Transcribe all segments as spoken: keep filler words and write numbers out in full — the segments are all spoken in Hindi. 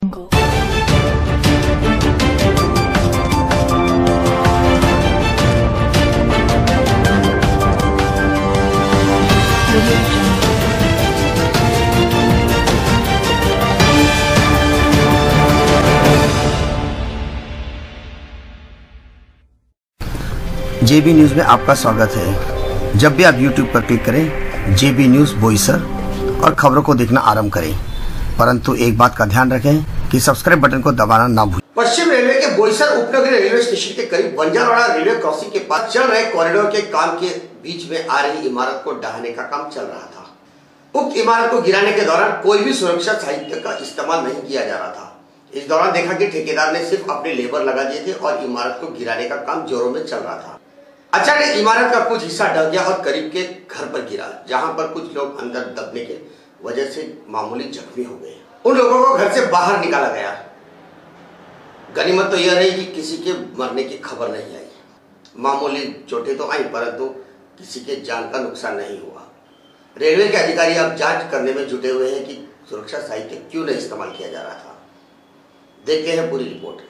जेबी न्यूज में आपका स्वागत है। जब भी आप यूट्यूब पर क्लिक करें जेबी न्यूज बोईसर और खबरों को देखना आरंभ करें, परंतु एक बात का ध्यान रखें कि सब्सक्राइब बटन को दबाना ना भूलें। पश्चिम रेलवे के बोईसर उपनगरीय रेलवे स्टेशन के करीब बंजारवाड़ा रेलवे क्रॉसिंग के पास चल रहे कॉरिडोर के काम के बीच में आ रही इमारत को ढहाने का काम चल रहा था। उक्त इमारत को गिराने के दौरान कोई भी सुरक्षा साहित्य का इस्तेमाल नहीं किया जा रहा था। इस दौरान देखा कि ठेकेदार ने सिर्फ अपने लेबर लगा दिए थे और इमारत को गिराने का काम जोरों में चल रहा था। अचानक इमारत का कुछ हिस्सा ढह गया और करीब के घर पर गिरा, जहां पर कुछ लोग अंदर दबने के वजह से मामूली जख्मी हो गए। उन लोगों को घर से बाहर निकाला गया। गनीमत तो यह रही कि किसी के मरने की खबर नहीं आई। मामूली चोटें तो आई, परंतु किसी के जान का नुकसान नहीं हुआ। रेलवे के अधिकारी अब जांच करने में जुटे हुए हैं कि सुरक्षा साहित्य क्यों नहीं इस्तेमाल किया जा रहा था। देखते हैं पूरी रिपोर्ट।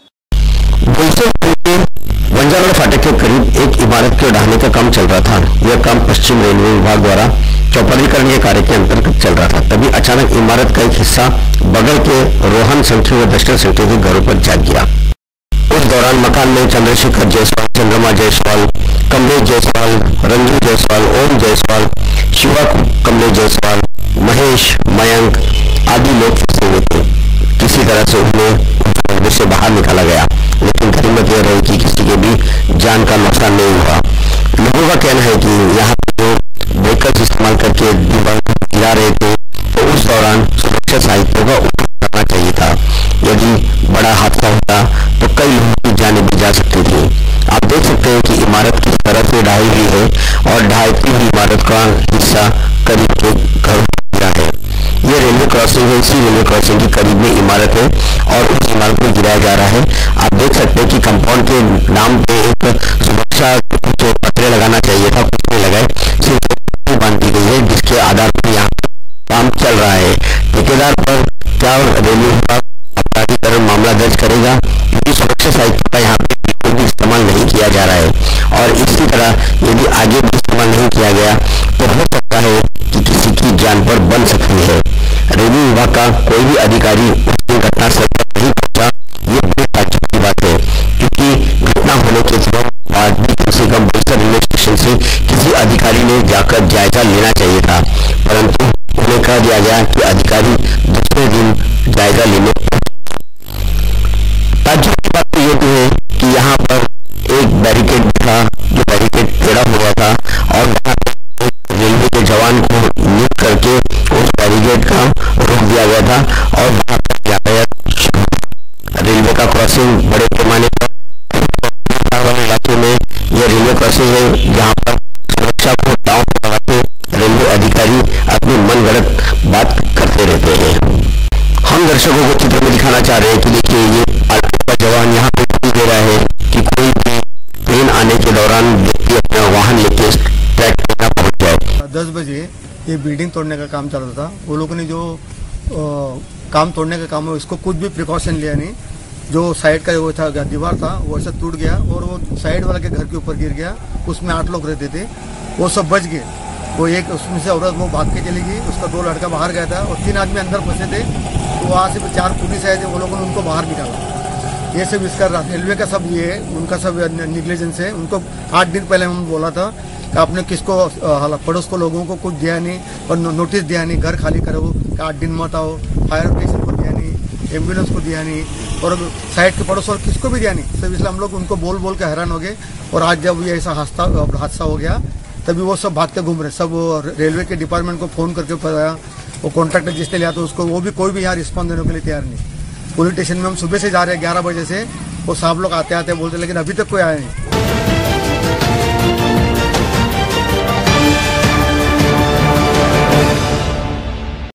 बंजारवाड़ा फाटक के करीब एक इमारत के ढहाने का काम चल रहा था। यह काम पश्चिम रेलवे विभाग द्वारा चौपदीकरण के कार्य के अंतर्गत चल रहा था। तभी अचानक इमारत का एक हिस्सा बगल के रोहन संख्या व दशरथ संख्या के घरों पर जा गिरा। उस दौरान मकान में चंद्रशेखर जायसवाल, चंद्रमा जायसवाल, कमलेश जायसवाल, रंजू जायसवाल, ओम जायसवाल, शिवा कमलेश जायसवाल, महेश, मयंक आदि लोग फंसे हुए थे। किसी तरह से उन्हें से बाहर निकाला गया, लेकिन गनीमत यह रही कि किसी के भी जान का नुकसान नहीं हुआ। लोगों का कहना है कि यहाँ जो ब्रेकर्स इस्तेमाल करके दीवार को गिरा रहे थे, तो उस दौरान सुरक्षा साहित्यों का उपयोग करना चाहिए था। यदि बड़ा हादसा होता तो कई लोगों की जानें भी जा सकती थी। आप देख सकते हैं कि इमारत किस तरह से ढाई हुई है और ढाईती हुई इमारत का हिस्सा करीब के घर गिरा है। ये रेलवे क्रॉसिंग है, इसी रेलवे क्रॉसिंग के करीब में इमारत है और उस इमारत को गिराया जा रहा है। आप देख सकते हैं कि कंपाउंड के नाम पे एक सुरक्षा कुछ पत्रे लगाना चाहिए था, कुछ नहीं लगाए, सिर्फ बांध दी गई है, जिसके आधार पर यहाँ काम चल रहा है। ठेकेदार पर क्या रेलवे विभाग अपराधीकरण मामला दर्ज करेगा, क्योंकि सुरक्षा साहित्य का यहाँ पे बिल्कुल भी इस्तेमाल नहीं किया जा रहा है। और इसी तरह यदि आगे भी इस्तेमाल नहीं किया गया तो हो सकता है कि किसी की जान पर बन सकती है। रेलवे विभाग का कोई भी अधिकारी उस दिन घटनास्थल पर नहीं पहुंचा, ये बड़ी ताज्जुब की बात है, क्योंकि घटना होने के तुरंत बाद भी कम से कम बोईसर रेलवे स्टेशन से किसी अधिकारी ने जाकर जायजा लेना चाहिए था, परंतु उन्हें कह दिया गया कि अधिकारी दूसरे दिन जायजा लेने। ताज्जुब की बात तो ये भी है कि यहाँ पर एक बैरिकेड था, जो बैरिकेड टेढ़ा हुआ था और वहाँ रेलवे के जवान को नियुक्त करके उस बैरिकेड का रोक दिया गया था और वहाँ पर यातायात रेलवे का क्रॉसिंग बड़े पैमाने पर वाले इलाके में यह रेलवे क्रॉसिंग है, जहाँ पर सुरक्षा को दांव पर लगा के रेलवे अधिकारी अपनी मनगढ़ंत बात करते रहते हैं। हम दर्शकों को चित्र में दिखाना चाह रहे हैं कि देखिए ये आरपीएफ का जवान यहाँ पे दे रहा है कि कोई भी ट्रेन आने के दौरान व्यक्ति अपना वाहन लेके ट्रैक पर न पहुंच जाए। दस बजे ये बिल्डिंग तोड़ने का काम चल रहा था। वो लोगों ने जो आ, काम तोड़ने का काम है उसको कुछ भी प्रिकॉशन लिया नहीं। जो साइड का वो था दीवार था वो ऐसा टूट गया और वो साइड वाला के घर के ऊपर गिर गया। उसमें आठ लोग रहते थे, वो सब बच गए। वो एक उसमें से औरत वो भाग के चली गई, उसका दो लड़का बाहर गया था और तीन आदमी अंदर फंसे थे। तो वहाँ से चार पुलिस आए थे, वो लोगों ने उनको बाहर निकाला। ये सब इसका रेलवे का सब ये उनका सब निग्लिजेंस है। उनको आठ दिन पहले हम बोला था कि आपने किसको पड़ोस को लोगों को कुछ दिया नहीं और नोटिस दिया नहीं, घर खाली करो, आठ दिन मत आओ, फायर स्टेशन को दिया नहीं, एम्बुलेंस को दिया नहीं और साइड के पड़ोस और किसको भी दिया नहीं। सब इसलिए हम लोग उनको बोल बोल के हैरान हो गए। और आज जब ये ऐसा हादसा हादसा हो गया तभी वो सब भागते घूम रहे। सब रेलवे के डिपार्टमेंट को फोन करके बताया, वो कॉन्ट्रैक्टर जिसने लिया तो उसको वो भी कोई भी यहाँ रिस्पॉन्स देने के लिए तैयार नहीं। पुलिस स्टेशन में हम सुबह से जा रहे हैं ग्यारह बजे से, वो साहब लोग आते आते बोलते, लेकिन अभी तक कोई आया नहीं।